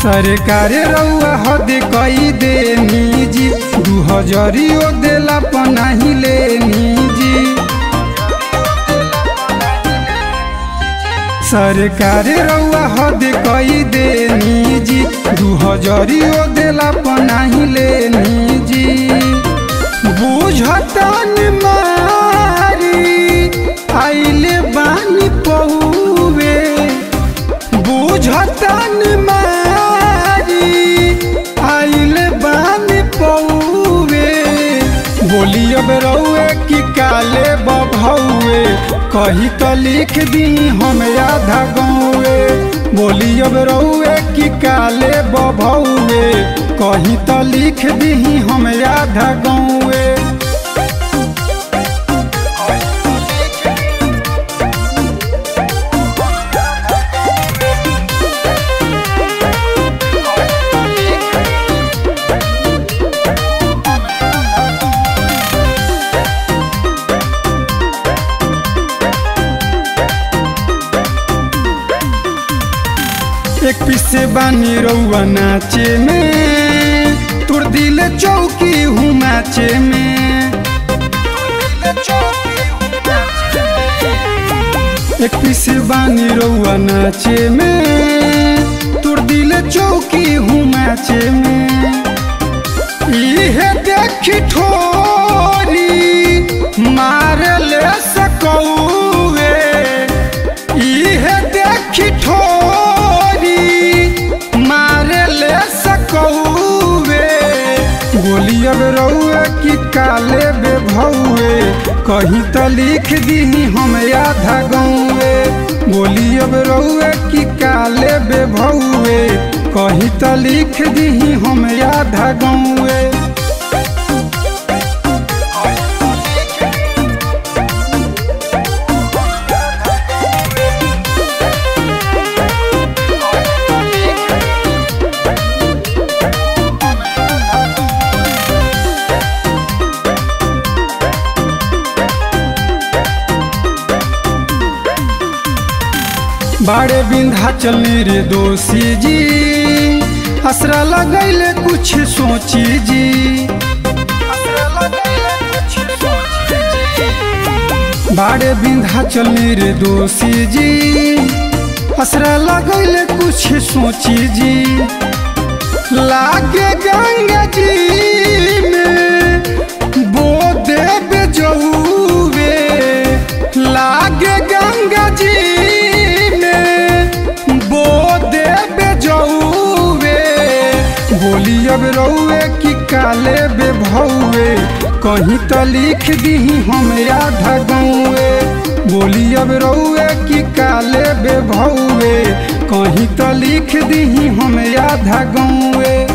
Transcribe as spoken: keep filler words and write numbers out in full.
सरकार रउआ हद कई देनी जी, दू हजरियो देला पनाही लेनी जी। सरकार रउआ हद कई देनी जी, दू हजरियो देला पनाही लेनी जी। बुझतन मारी आइले बानी पहुवे, बुझतन मारी आइले बानी पहुवे। बोली अब रउए कि काले बभौवे, कही तो लिख दी हम आधा गौवे। बोली अब रउए कि काले बभौवे, कही तो लिख दी हम आधा गौवे। एक पीसे बानी रउआ नाचे में, तुर दिल चौकी हूँ नाचे में। एक पीसे बानी रउआ नाचे में, तुर दिल चौकी हूँ नाचे में। इहे देखी ठोरी मार ले सकौवे, इहे देखी ठोरी मारे ले सकौवे। बोली अब रउए कि काले बेभौवे, कहीं तो लिख दी हम आधा गौवे। बोली अब रउए कि काले बेभौवे, कहीं तो लिख दी हम आधा गौवे। बाड़े विंध्याचल रे दोषी जी, असरा लगैले कुछ सोची जी। बाड़े विंध्याचल रे दोषी जी, असरा लगैले कुछ सोची जी। लागे गंगा जी में बो देव जौवे, लागे गंगा जी बोली अब रउए कि काले बेभौवे, कहीं तो लिख दी हम आधा गौवे। बोली अब रउए कि काले बेभौवे, कहीं तो लिख दी हम आधा गौवे।